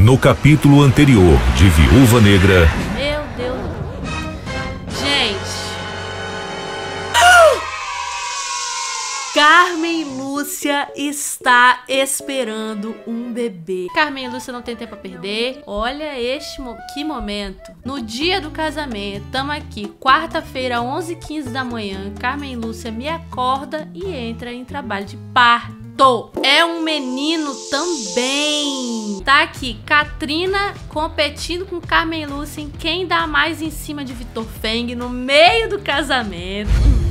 No capítulo anterior de Viúva Negra... Meu Deus. Gente. Carmen Lúcia está esperando um bebê. Carmen Lúcia não tem tempo a perder. Olha que momento. No dia do casamento, estamos aqui, quarta-feira, 11h15 da manhã. Carmen Lúcia me acorda e entra em trabalho de parto. É um menino também. Tá aqui, Katrina competindo com Carmen Lúcia em quem dá mais em cima de Vitor Feng no meio do casamento.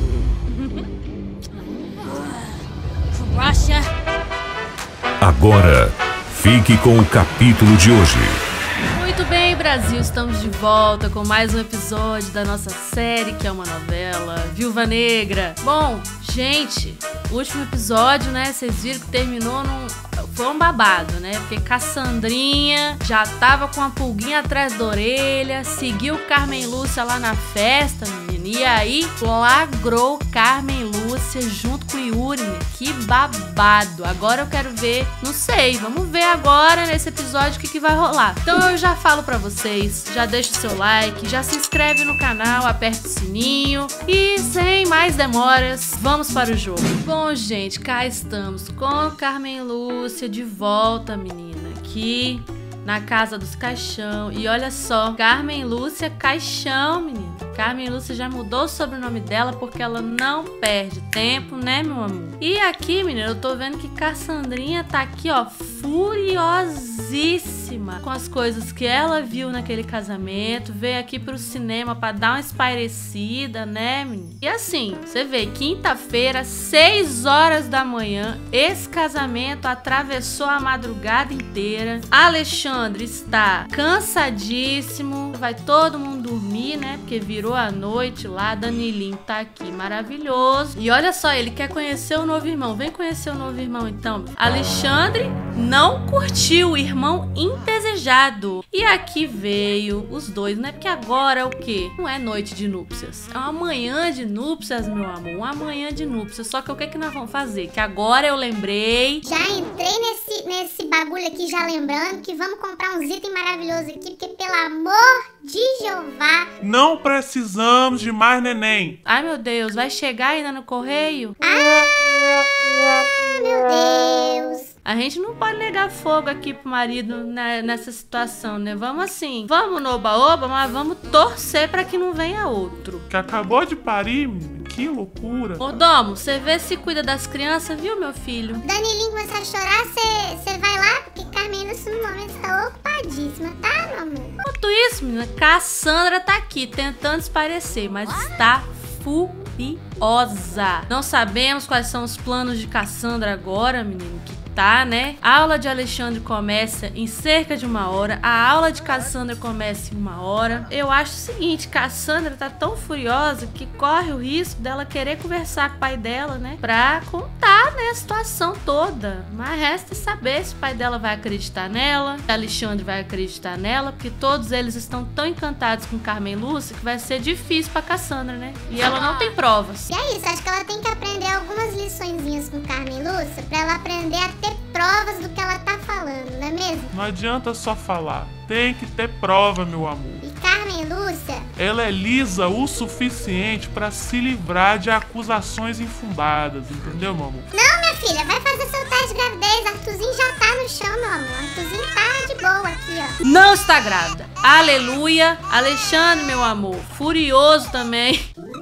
Agora, fique com o capítulo de hoje. Muito bem, Brasil, estamos de volta com mais um episódio da nossa série, que é uma novela, Viúva Negra. Bom, gente, o último episódio, né, vocês viram que terminou foi um babado, né? Porque Cassandrinha já tava com a pulguinha atrás da orelha, seguiu Carmen Lúcia lá na festa, menina, e aí flagrou Carmen Lúcia junto com Yuri, né? Que babado. Agora eu quero ver, não sei, vamos ver agora nesse episódio o que vai rolar. Então eu já falo pra vocês, já deixa o seu like, já se inscreve no canal, aperta o sininho e sem mais demoras, vamos para o jogo. Bom, gente, cá estamos com Carmen Lúcia de volta, menina, aqui na casa dos Caixão. E olha só, Carmen Lúcia Caixão, menina. Carmen Lúcia já mudou o sobrenome dela porque ela não perde tempo, né, meu amor? E aqui, menina, eu tô vendo que Cassandrinha tá aqui, ó, furiosíssima com as coisas que ela viu naquele casamento. Veio aqui pro cinema pra dar uma espairecida, né, menina? E assim, você vê, quinta-feira, 6 horas da manhã, esse casamento atravessou a madrugada inteira. Alexandre está cansadíssimo, vai todo mundo dormir, né, porque virou a noite lá. Danilinho tá aqui, maravilhoso. E olha só, ele quer conhecer o novo irmão. Vem conhecer o novo irmão, então. Alexandre não curtiu o irmão indesejado. E aqui veio os dois, né? Porque agora é o quê? Não é noite de núpcias. É uma manhã de núpcias, meu amor. Uma manhã de núpcias. Só que o que que nós vamos fazer? Que agora eu lembrei. Já entrei nesse bagulho aqui, já lembrando que vamos comprar uns itens maravilhosos aqui, porque pelo amor de Jeová. Não precisamos de mais neném. Ai, meu Deus, vai chegar ainda no correio? Ah, meu Deus. A gente não pode negar fogo aqui pro marido, né, nessa situação, né? Vamos assim, vamos no oba-oba, mas vamos torcer pra que não venha outro. Que acabou de parir, menina. Que loucura. Mordomo, você vê se cuida das crianças, viu, meu filho? Danilinho começar a chorar, você vai lá, porque Carmen nesse momento está ocupadíssima, tá, meu amor? Enquanto isso, menina, Cassandra tá aqui tentando esparecer, mas está furiosa. Não sabemos quais são os planos de Cassandra agora, menino, que tá, né? A aula de Alexandre começa em cerca de 1 hora. A aula de Cassandra começa em 1 hora. Eu acho o seguinte, Cassandra tá tão furiosa que corre o risco dela querer conversar com o pai dela, né? Pra contar, né, a situação toda. Mas resta saber se o pai dela vai acreditar nela, se Alexandre vai acreditar nela, porque todos eles estão tão encantados com Carmen Lúcia que vai ser difícil pra Cassandra, né? E ela não tem provas. E é isso, acho que ela tem que aprender algumas liçõezinhas com Carmen Lúcia pra ela aprender a ter provas do que ela tá falando, não é mesmo? Não adianta só falar. Tem que ter prova, meu amor. E Carmen Lúcia, Ela é lisa o suficiente pra se livrar de acusações infundadas, entendeu, meu amor? não, minha filha, vai fazer seu teste de gravidez. Arthurzinho já tá no chão, meu amor. Arthurzinho tá de boa aqui, ó. Não está grávida. Aleluia. Alexandre, meu amor, furioso também.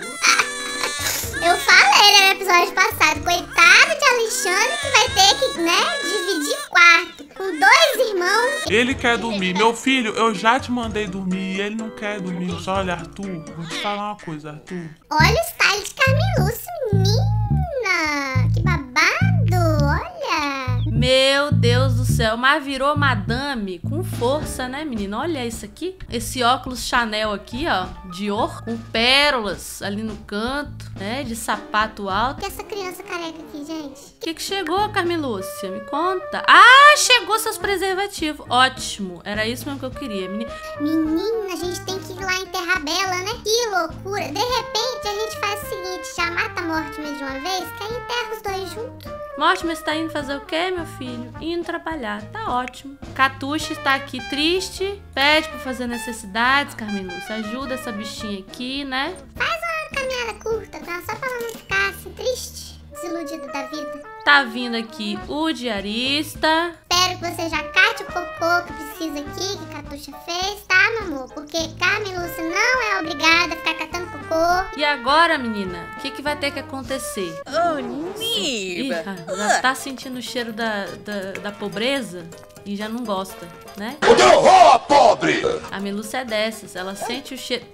Eu falei, né, no episódio passado, coitado de Alexandre que vai ter que, né, dividir quarto com 2 irmãos. Ele quer dormir. Meu filho, eu já te mandei dormir e ele não quer dormir. Só olha, Arthur, vou te falar uma coisa, Arthur. Olha o style de Carmen Lúcia, menina. Que babado, olha. Meu Deus do céu, mas virou madame com força, né, menina? Olha isso aqui. Esse óculos Chanel aqui, ó, Dior, com pérolas ali no canto, né, de sapato alto. Que essa criança careca aqui, gente? O que chegou, Carmen Lúcia? Me conta. Ah, chegou seus preservativos. Ótimo. Era isso mesmo que eu queria, menina. Menina, a gente tem que ir inclusive lá em Terra Bela, né? Que loucura. De repente, a gente faz o seguinte, já mata a Mortimer de uma vez, que aí enterra os dois juntos. Mortimer está indo fazer o quê, meu filho? Indo trabalhar, tá ótimo. Catuxa está aqui triste, pede pra fazer necessidades, Carmen Lúcia. Ajuda essa bichinha aqui, né? Faz uma caminhada curta, tá? Só pra ela não ficar assim, triste, desiludida da vida. Tá vindo aqui o diarista. Espero que você já cate o cocô que precisa aqui, que a Catuxa fez, tá, meu amor? Porque Carmen Lúcia não é obrigada a ficar catando cocô. E agora, menina, o que vai ter que acontecer? Ih, já tá sentindo o cheiro da pobreza e já não gosta, né? O teu horror, pobre! A Melúcia é dessas, ela sente o cheiro...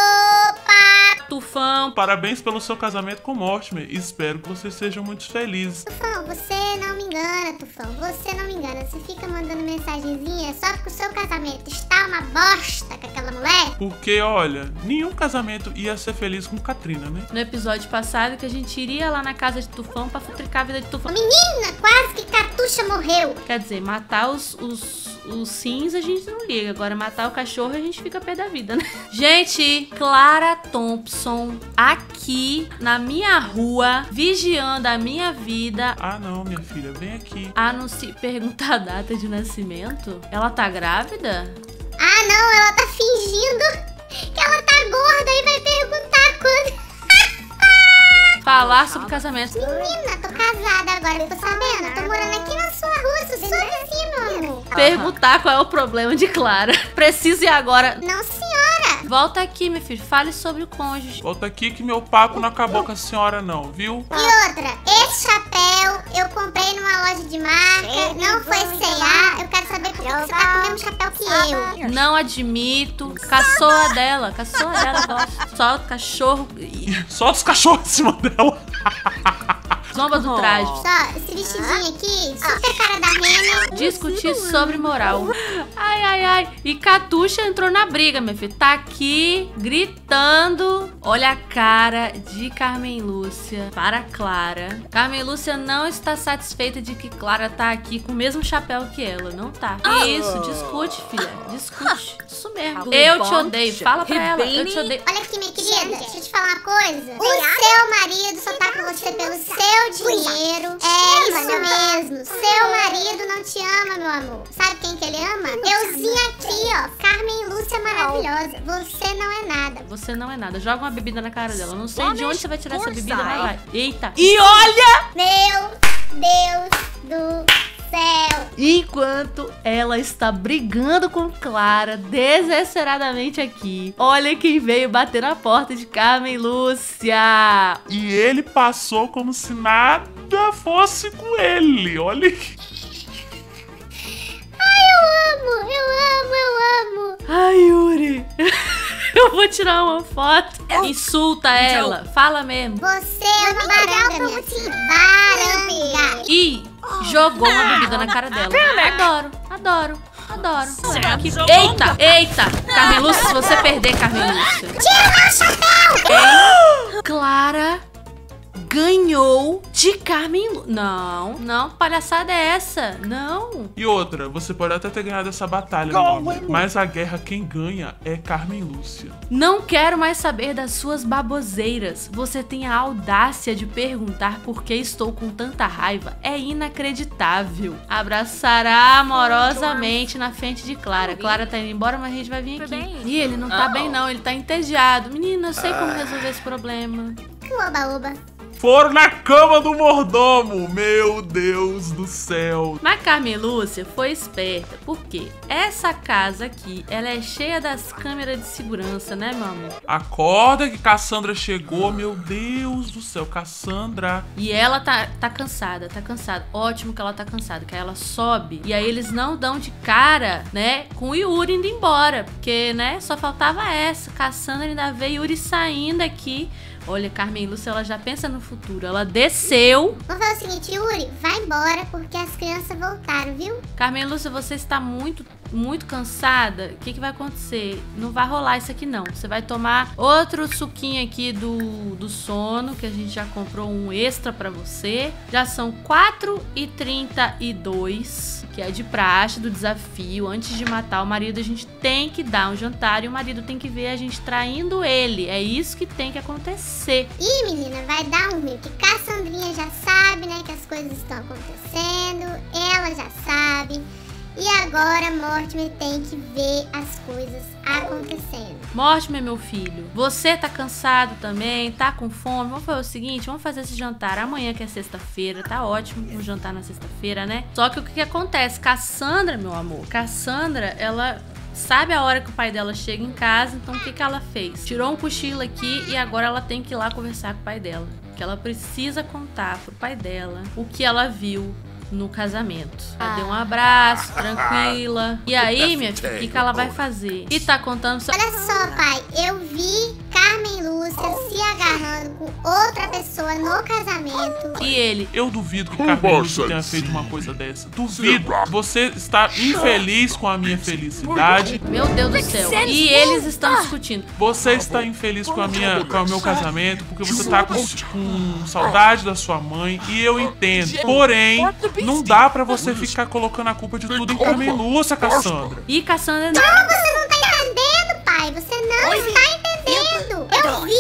Opa! Tufão! Parabéns pelo seu casamento com Mortimer. Espero que vocês sejam muito felizes. Tufão, você não me engana, Tufão. Você não me engana. Você fica mandando mensagenzinha só porque o seu casamento está uma bosta com aquela mulher. Porque, olha, nenhum casamento ia ser feliz com Katrina, né? No episódio passado que a gente iria lá na casa de Tufão pra futricar a vida de Tufão. Menina, quase que Catuxa morreu. Quer dizer, matar os sims a gente não liga. Agora matar o cachorro a gente fica pé da vida, né? Gente, Clara Thompson aqui na minha rua, vigiando a minha vida. Ah, não, minha filha, vem aqui. A não se perguntar a data de nascimento. Ela tá grávida? Ah, não, ela tá fingindo que ela tá gorda e vai perguntar quando. Falar sobre casamento. Menina, tô casada agora, tô sabendo. Tô morando aqui na sua rua, sou sua vizinha, meu amor. Perguntar qual é o problema de Clara. Preciso ir agora. Não, senhora. Volta aqui, meu filho. Fale sobre o cônjuge. Volta aqui que meu papo não acabou com a senhora, não, viu? E outra, esse chapéu eu comprei numa loja de marca, não foi C&A. Eu quero saber por que você tá com o mesmo chapéu que eu. Não admito. Caçoa dela, eu gosto. Só cachorro. Só os cachorros em cima dela. Zomba do traje. Só, esse vestidinho aqui, super cara da Rena. Discutir sobre moral. Ai, ai, ai. E Catuxa entrou na briga, minha filha. Tá aqui gritando. Olha a cara de Carmen Lúcia para Clara. Carmen Lúcia não está satisfeita de que Clara tá aqui com o mesmo chapéu que ela. Não tá. Isso, discute, filha. Discute. Isso mesmo. Eu te odeio. Fala pra ela. Eu te odeio. Olha aqui, minha querida, deixa eu te falar uma coisa. O seu marido só tá com você pelo seu dinheiro. É isso mesmo. Seu marido não te ama, meu amor. Sabe quem que ele ama? Euzinha aqui, ó. Carmen Lúcia maravilhosa. Você não é nada. Você não é nada. Joga uma bebida na cara dela. Eu não sei de onde você vai tirar essa bebida, mas vai. Eita. E olha! Meu Deus do céu. Enquanto ela está brigando com Clara desesperadamente aqui, olha quem veio bater na porta de Carmen Lúcia. E ele passou como se nada fosse com ele. Olha. Eu amo. Ai, Yuri. Eu vou tirar uma foto. Insulta ela. Fala mesmo. Você é uma baranga, minha filha. Baranga. E jogou uma bebida na cara dela. Adoro. Eita. Carmen Lúcia, se você perder, Carmen Lúcia. Tira meu chapéu. Clara ganhou de Carmen Lúcia. Não, palhaçada é essa? Não. E outra, você pode até ter ganhado essa batalha, meu amigo, mas a guerra quem ganha é Carmen Lúcia. Não quero mais saber das suas baboseiras. Você tem a audácia de perguntar por que estou com tanta raiva. É inacreditável. Abraçará amorosamente na frente de Clara. Clara tá indo embora, mas a gente vai vir aqui. E ele não tá bem não, ele tá entediado. Menina, eu sei como resolver esse problema. Oba. Foram na cama do mordomo, meu Deus do céu. Mas Carmen Lúcia foi esperta, porque essa casa aqui, ela é cheia das câmeras de segurança, né, meu amor? Acorda que Cassandra chegou, meu Deus do céu, Cassandra. E ela tá cansada. Ótimo que ela tá cansada, que aí ela sobe. E aí eles não dão de cara, né, com o Yuri indo embora, porque, né, só faltava essa. Cassandra ainda vê Yuri saindo aqui Olha, Carmen Lúcia, ela já pensa no futuro. Ela desceu. Vamos fazer o seguinte, Yuri, vai embora porque as crianças voltaram, viu? Carmen Lúcia, você está muito cansada. O que vai acontecer? Não vai rolar isso aqui, não. Você vai tomar outro suquinho aqui do sono, que a gente já comprou um extra pra você. Já são 4h32, que é de praxe do desafio. Antes de matar o marido, a gente tem que dar um jantar e o marido tem que ver a gente traindo ele. É isso que tem que acontecer. Ih, menina, vai dar um rio, que Cassandrinha já sabe, né, que as coisas estão acontecendo. Ela já sabe. E agora Mortimer tem que ver as coisas acontecendo. Mortimer, meu filho, você tá cansado também, tá com fome? Vamos fazer o seguinte, vamos fazer esse jantar amanhã, que é sexta-feira. Tá ótimo um jantar na sexta-feira, né? Só que o que acontece? Cassandra, meu amor, Cassandra, ela sabe a hora que o pai dela chega em casa, então o que ela fez? Tirou um cochilo aqui e agora ela tem que ir lá conversar com o pai dela. Que ela precisa contar pro pai dela o que ela viu no casamento. Ela deu um abraço, tranquila. E aí, minha filha, o que ela vai fazer? E tá contando... Olha só, pai, eu vi Carmen Lúcia se agarrando com outra pessoa no casamento. E ele? Eu duvido que Carmen Lúcia tenha feito uma coisa dessa. Duvido. Você está infeliz com a minha felicidade. Meu Deus do céu. E eles estão discutindo. Você está infeliz com o meu casamento porque você tá com saudade da sua mãe. E eu entendo. Porém, não dá pra você ficar colocando a culpa de tudo em Carmen Lúcia, Cassandra. E Cassandra... Não, você não tá entendendo, pai. Você não está entendendo. Eu vi.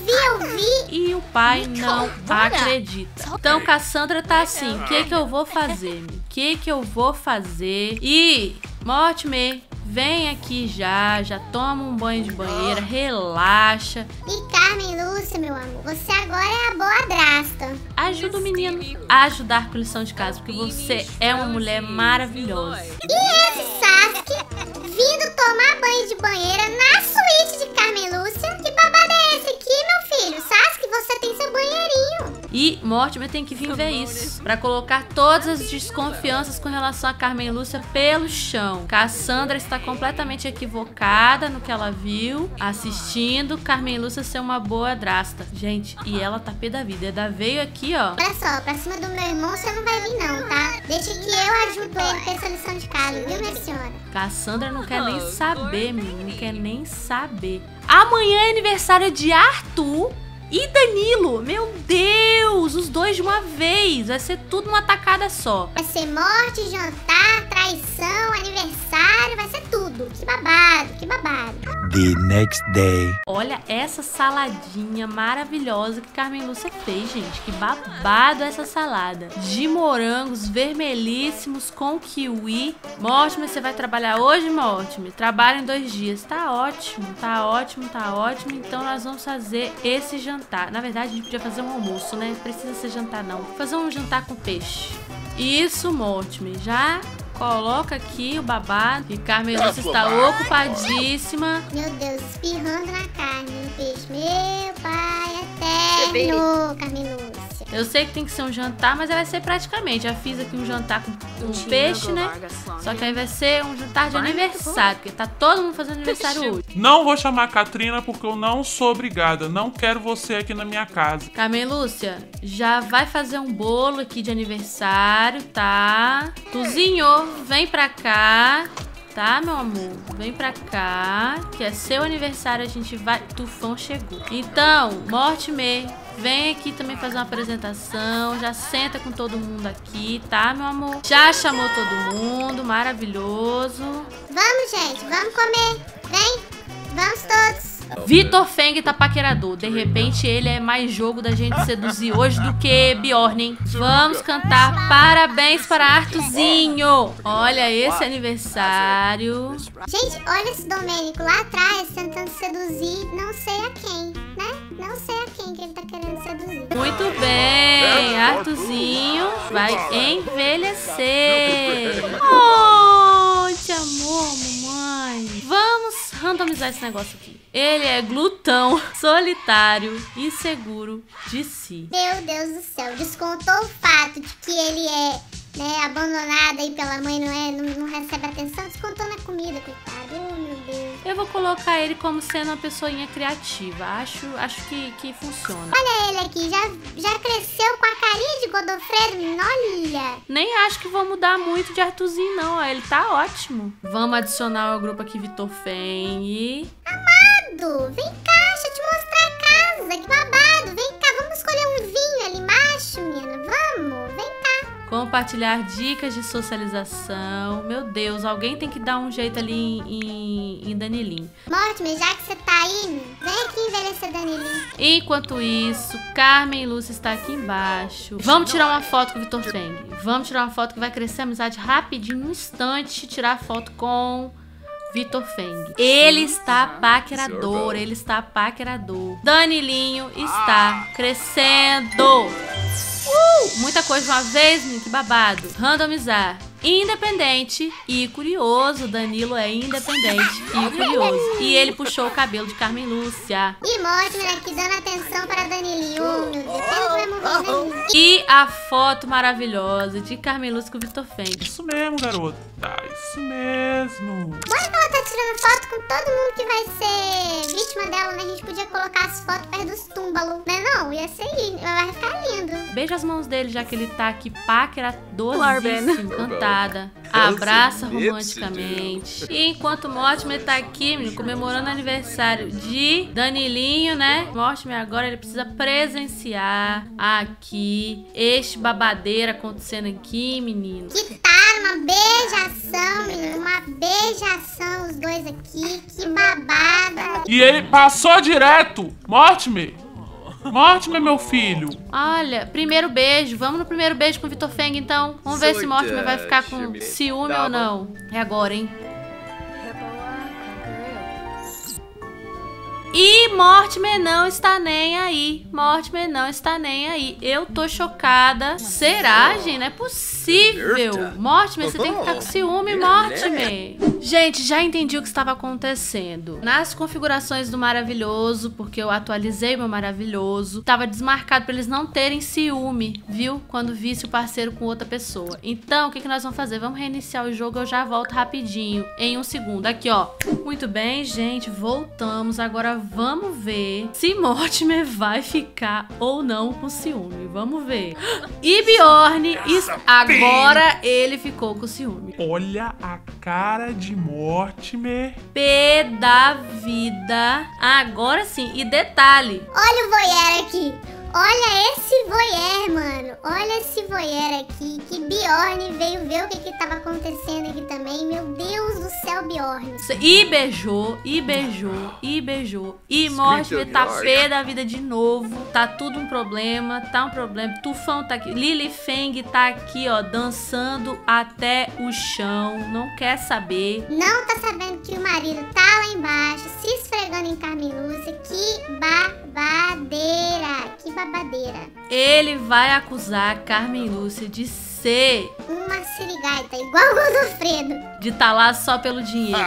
E o pai não acredita. Então Cassandra tá assim, o que eu vou fazer? O que eu vou fazer? E Mortimer, vem aqui já toma um banho de banheira, relaxa. E Carmen Lúcia, meu amor, você agora é a boadrasta. Ajuda o menino a ajudar com lição de casa, porque você é uma mulher maravilhosa. E esse Sasuke vindo tomar banho de banheira na suíte de Carmen Lúcia? Que babado é esse aqui, meu filho? Sasuke, você tem seu banheirinho. E Mortimer tem que vir ver isso, pra colocar todas as desconfianças com relação a Carmen Lúcia pelo chão. Cassandra está completamente equivocada no que ela viu, assistindo Carmen Lúcia ser uma boa drasta. Gente, e ela tá pé da vida. Ela veio aqui, ó. Olha só, pra cima do meu irmão você não vai vir não, tá? Deixa que eu ajudo ele com essa lição de casa, viu, minha senhora? Cassandra não quer nem saber, menino. Não quer nem saber. Amanhã é aniversário de Arthur e Danilo. Meu Deus, os dois de uma vez. Vai ser tudo uma tacada só. Vai ser morte, jantar, traição, aniversário, vai ser tudo. Que babado, que babado. The next day. Olha essa saladinha maravilhosa que Carmen Lúcia fez, gente. Que babado essa salada. De morangos vermelhíssimos com kiwi. Mortimer, você vai trabalhar hoje, Mortimer? Trabalha em 2 dias. Tá ótimo, tá ótimo, tá ótimo. Então nós vamos fazer esse jantar. Na verdade, a gente podia fazer um almoço, né? Não precisa ser jantar, não. Fazer um jantar com peixe. Isso, Mortimer. Já coloca aqui o babado. E Carmen Lúcia está ocupadíssima. Meu Deus, espirrando na carne no peixe. Meu pai eterno, Carmen Lúcia. Eu sei que tem que ser um jantar, mas vai ser praticamente. Já fiz aqui um jantar com peixe, né? Só que aí vai ser um jantar de aniversário, porque tá todo mundo fazendo aniversário hoje. Não vou chamar a Katrina porque eu não sou obrigada. Não quero você aqui na minha casa. Carmen Lúcia, já vai fazer um bolo aqui de aniversário, tá? Cozinhou, vem pra cá. Tá, meu amor? Vem pra cá, que é seu aniversário, a gente vai... Tufão chegou. Então, Mortimer, vem aqui também fazer uma apresentação. Já senta com todo mundo aqui, tá, meu amor? Já chamou todo mundo, maravilhoso. Vamos, gente, vamos comer. Vem, vamos todos. Vitor Feng tá paquerador. De repente ele é mais jogo da gente seduzir hoje do que Bjorn, hein? Vamos cantar parabéns para Arthurzinho. Olha esse aniversário. Gente, olha esse Domênico lá atrás tentando seduzir não sei a quem, né? Não sei a quem que ele tá querendo seduzir. Muito bem, Arthurzinho vai envelhecer. Oh, de amor, mamãe. Vamos randomizar esse negócio aqui. Ele é glutão, solitário e seguro de si. Meu Deus do céu, descontou o fato de que ele é, né, abandonado aí pela mãe, não recebe atenção, descontou na comida, coitado. Oh, meu Deus. Eu eu vou colocar ele como sendo uma pessoinha criativa. Acho que funciona. Olha ele aqui, já cresceu com a carinha de Godofredo, olha. Nem acho que vou mudar muito de Arthurzinho, não. Ó, ele tá ótimo. Vamos adicionar ao grupo aqui Vitor Feng. Amado, vem cá, deixa eu te mostrar a casa, que babado. Vem cá, vamos escolher um vinho ali embaixo, menina. Vamos, vem cá. Compartilhar dicas de socialização. Meu Deus, alguém tem que dar um jeito ali em Danilinho. Mortimer, já que você tá aí, vem aqui envelhecer Danilinho. Enquanto isso, Carmen e Lúcia está aqui embaixo. Vamos tirar uma foto com o Vitor Feng. Vamos tirar uma foto que vai crescer a amizade rapidinho, num instante. Tirar foto com Vitor Feng. Ele está paquerador, ele está paquerador. Danilinho está crescendo. Muita coisa de uma vez, menino, que babado. Randomizar. Independente e curioso. Danilo é independente e curioso. E ele puxou o cabelo de Carmen Lúcia. E Mortimer aqui dando atenção para Danilinho. Meu Deus, pena que vai morrer, né? E a foto maravilhosa de Carmen Lúcia com o Vitor Feng. Isso mesmo, garota. Isso mesmo. Bora que ela tá tirando foto com todo mundo que vai ser vítima dela, né? A gente podia colocar as fotos perto dos túmbalos. Né não? Ia ser lindo. Vai ficar lindo. Beija as mãos dele, já que ele tá aqui paqueradosíssimo, encantada. Abraça romanticamente. E enquanto Mortimer tá aqui, menino, comemorando o aniversário de Danilinho, né? Mortimer agora ele precisa presenciar aqui este babadeiro acontecendo aqui, menino. Que tá uma beijação, menino. Uma beijação os dois aqui. Que babada. E ele passou direto. Mortimer, meu filho. Olha, primeiro beijo. Vamos no primeiro beijo com o Vitor Feng, então. Vamos ver se Mortimer vai ficar com ciúme ou não. É agora, hein? E Mortimer não está nem aí. Mortimer não está nem aí. Eu tô chocada. Será, gente? Não é possível. Mortimer, você tem que ficar com ciúme, Mortimer. Gente, já entendi o que estava acontecendo. Nas configurações do Maravilhoso, porque eu atualizei meu Maravilhoso, estava desmarcado para eles não terem ciúme, viu? Quando visse o parceiro com outra pessoa. Então, o que nós vamos fazer? Vamos reiniciar o jogo, eu já volto rapidinho, em um segundo. Aqui, ó. Muito bem, gente, voltamos. Agora vamos ver se Mortimer vai ficar ou não com ciúme. Vamos ver. E Bjorn, agora ele ficou com ciúme. Olha a cara de Mortimer. Pé da vida. Agora sim. E detalhe. Olha o voyeur aqui. Olha esse voyeur, mano. Olha esse voyeur aqui. Que Bjorn veio ver o que tava acontecendo aqui também. Meu Deus do céu, Bjorn. E beijou, e beijou, e beijou. E Mortimer tá pé da vida de novo. Tá tudo um problema, tá um problema. Tufão tá aqui. Lily Feng tá aqui, ó, dançando até o chão. Não quer saber. Não tá sabendo que o marido tá lá embaixo, se esfregando em Carmen Lúcia. Que babadeira. Que babadeira. Ele vai acusar Carmen Lúcia de ser uma sirigaita, igual o Godofredo. De tá lá só pelo dinheiro.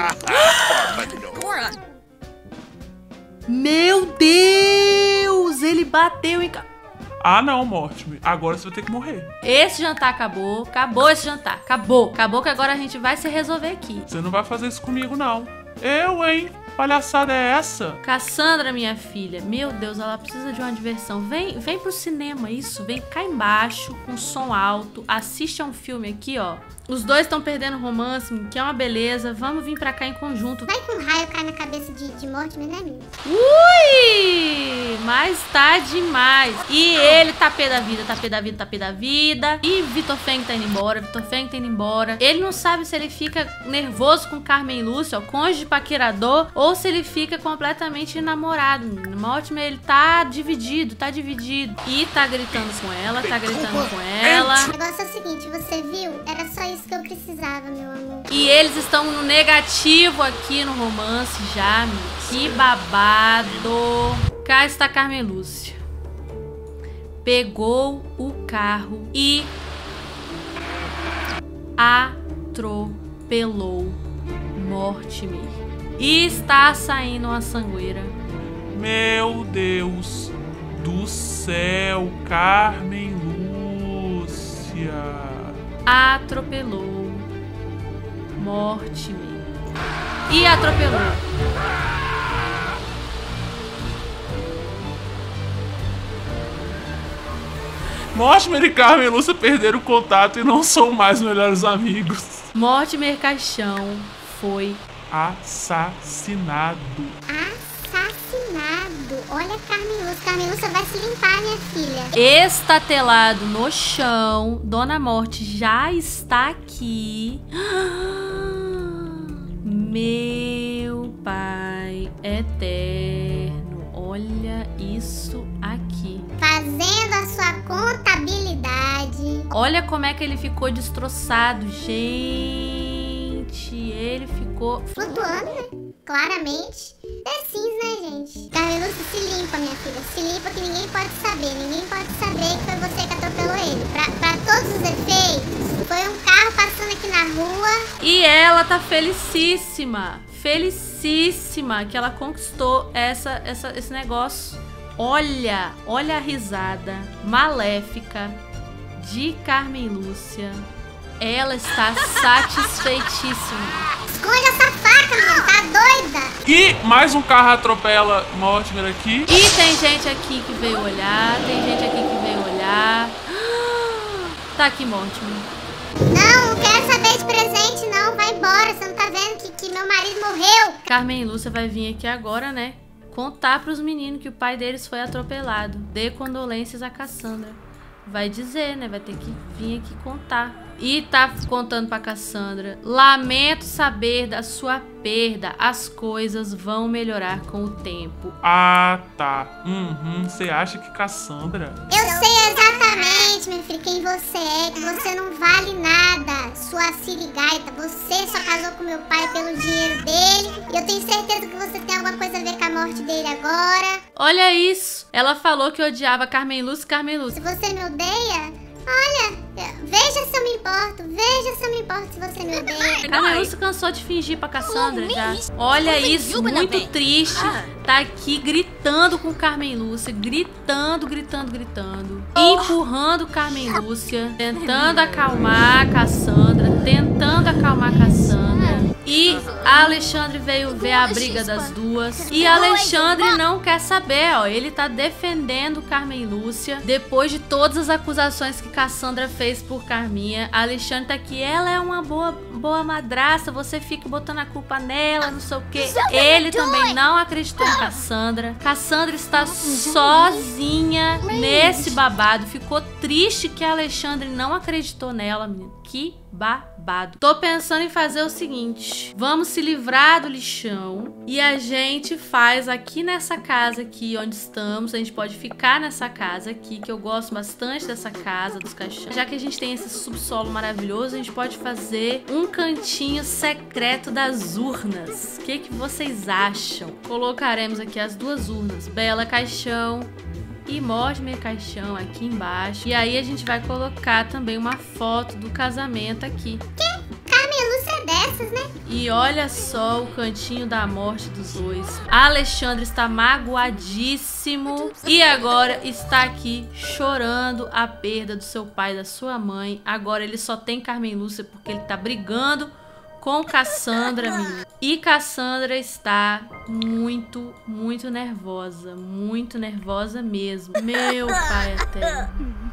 Meu Deus! Ele bateu em... Ah, não, Mortimer. Agora você vai ter que morrer. Esse jantar acabou. Acabou esse jantar. Acabou. Acabou que agora a gente vai se resolver aqui. Você não vai fazer isso comigo, não. Eu, hein? Palhaçada é essa? Cassandra, minha filha, meu Deus, ela precisa de uma diversão. Vem pro cinema, isso. Vem cá embaixo, com som alto. Assiste a um filme aqui, ó. Os dois estão perdendo romance, que é uma beleza. Vamos vir pra cá em conjunto. Vai que um raio cai na cabeça de Mortimer, né, menino? Ui! Mas tá demais. E ele tá pé da vida, tá pé da vida, tá pé da vida. E Vitor Feng tá indo embora, Vitor Feng tá indo embora. Ele não sabe se ele fica nervoso com Carmen Lúcia, ó, cônjuge paquerador, ou se ele fica completamente enamorado. Mortimer, ele tá dividido, tá dividido. E tá gritando com ela, tá gritando com ela. O negócio é o seguinte, você viu? Era só isso que eu precisava, meu amor. E eles estão no negativo aqui no romance já, meu. Que babado. Cá está Carmen Lúcia. Pegou o carro e atropelou Mortimer. E está saindo uma sangueira. Meu Deus do céu, Carmen Lúcia. Atropelou Mortimer. e atropelou. Mortimer e Carmen Lúcia perderam o contato e não são mais melhores amigos. Mortimer Caixão foi assassinado. Assassinado. Olha a Carmen Lúcia. Carmen Lúcia vai se limpar, minha filha. estatelado no chão. Dona Morte já está aqui. Meu pai eterno. Olha isso aqui. Fazendo a sua contabilidade. Olha como é que ele ficou destroçado, gente. Ele ficou Flutuando, né? Claramente. É Sims, né, gente? Carmen Lúcia, se limpa, minha filha. Se limpa que ninguém pode saber. Ninguém pode saber que foi você que atropelou ele. Pra todos os efeitos, foi um carro passando aqui na rua. E ela tá felicíssima. Felicíssima que ela conquistou esse negócio. Olha a risada maléfica de Carmen Lúcia. Ela está satisfeitíssima. Esconde essa faca, menina. Tá doida? E mais um carro atropela Mortimer aqui. E tem gente aqui que veio olhar. Tá aqui, Mortimer. Não quero saber de presente, não. Vai embora. Você não tá vendo que meu marido morreu? Carmen Lúcia vai vir aqui agora, né? Contar pros meninos que o pai deles foi atropelado. Dê condolências a Cassandra. Vai dizer, né? Vai ter que vir aqui contar. E tá contando pra Cassandra. Lamento saber da sua perda. As coisas vão melhorar com o tempo. Ah, tá. Você acha que Cassandra... Eu sei exatamente, minha filha, quem você é. Que você não vale nada. Sua sirigaita. Você só casou com meu pai pelo dinheiro dele. E eu tenho certeza que você tem alguma coisa a ver com a morte dele agora. Olha isso. Ela falou que odiava Carmen Lúcia. Se você me odeia, olha, veja se eu me importo. Veja se eu me importo se você me odeia. Carmen Lúcia cansou de fingir pra Cassandra já. Olha isso, muito triste. Tá aqui gritando com Carmen Lúcia. Gritando. Empurrando Carmen Lúcia. Tentando acalmar Cassandra. E a Alexandre veio ver a briga das duas. E a Alexandre não quer saber, ó. Ele tá defendendo Carmen Lúcia. Depois de todas as acusações que Cassandra fez por Carminha, a Alexandre tá aqui. Ela é uma boa madraça. Você fica botando a culpa nela, não sei o quê. Ele também não acreditou em Cassandra. Cassandra está sozinha nesse babado. Ficou triste que a Alexandre não acreditou nela, menino. Que babado. Tô pensando em fazer o seguinte. Vamos se livrar do lixão. E a gente faz aqui nessa casa aqui onde estamos. A gente pode ficar nessa casa aqui, que eu gosto bastante dessa casa dos caixões. Já que a gente tem esse subsolo maravilhoso, a gente pode fazer um cantinho secreto das urnas. O que vocês acham? Colocaremos aqui as duas urnas. Bela Caixão e Mortimer Caixão aqui embaixo. E aí a gente vai colocar também uma foto do casamento aqui. Que? Carmen Lúcia é dessas, né? E olha só o cantinho da morte dos dois. A Alexandre está magoadíssimo. E agora está aqui chorando a perda do seu pai e da sua mãe. Agora ele só tem Carmen Lúcia porque ele tá brigando com Cassandra, menina. E Cassandra está muito nervosa. Muito nervosa mesmo. Meu pai eterno.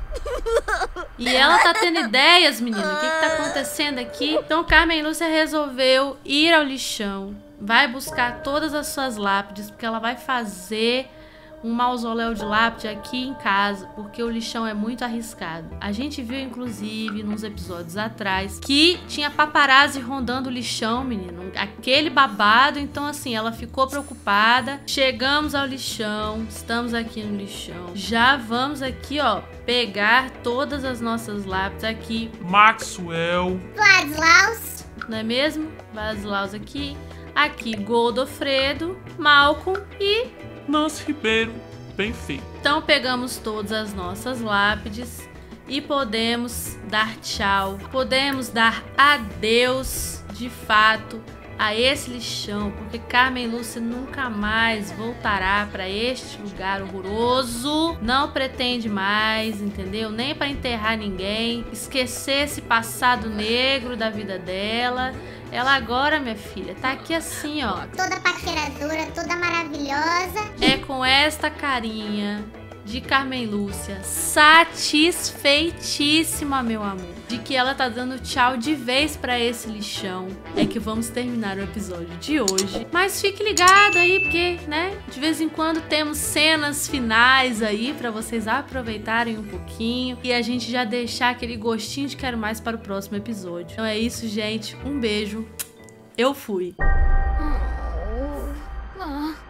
E ela tá tendo ideias, menina. O que tá acontecendo aqui? Então Carmen Lúcia resolveu ir ao lixão. Vai buscar todas as suas lápides, porque ela vai fazer um mausoléu de lápide aqui em casa, porque o lixão é muito arriscado. A gente viu, inclusive, nos episódios atrás, que tinha paparazzi rondando o lixão, menino. Aquele babado, então assim, ela ficou preocupada. Chegamos ao lixão, estamos aqui no lixão. Já vamos aqui, ó, pegar todas as nossas lápides aqui. Maxwell. Vladislaus. Não é mesmo? Vladislaus aqui. Aqui, Godofredo, Malcolm e Nancy Ribeiro, bem feito. Então pegamos todas as nossas lápides e podemos dar tchau. Podemos dar adeus, de fato, a esse lixão, porque Carmen Lúcia nunca mais voltará para este lugar horroroso. Não pretende mais, entendeu? Nem para enterrar ninguém, esquecer esse passado negro da vida dela. Ela agora, minha filha, tá aqui assim, ó. Toda paqueradora, toda maravilhosa. É com esta carinha de Carmen Lúcia, satisfeitíssima, meu amor, de que ela tá dando tchau de vez pra esse lixão, é que vamos terminar o episódio de hoje. Mas fique ligado aí, porque, né, de vez em quando temos cenas finais aí pra vocês aproveitarem um pouquinho e a gente já deixar aquele gostinho de quero mais para o próximo episódio. Então é isso, gente. Um beijo. Eu fui.